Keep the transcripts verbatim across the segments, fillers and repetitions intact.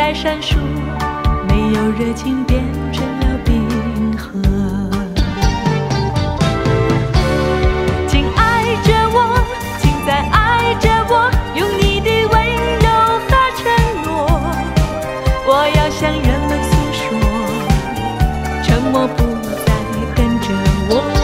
再闪烁，没有热情变成了冰河。请爱着我，请再爱着我，用你的温柔和承诺。我要向人们诉说，沉默不再跟着我。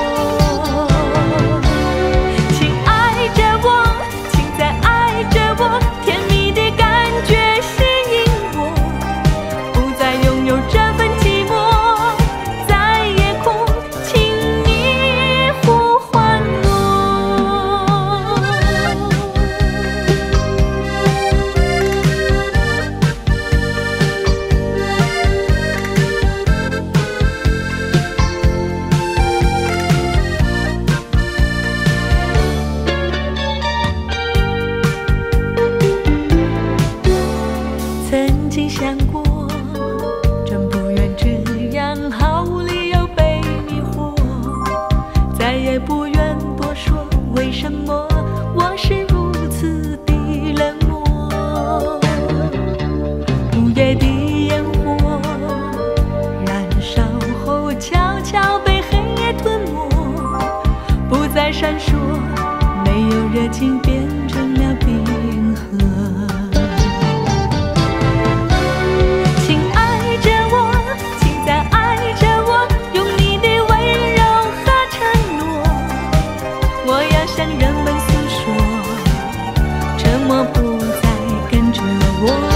曾经想过，真不愿这样毫无理由被迷惑，再也不愿多说为什么我是如此的冷漠。午夜的烟火燃烧后悄悄被黑夜吞没，不再闪烁，没有热情变成了冰河。向人们诉说，沉默不再跟着我。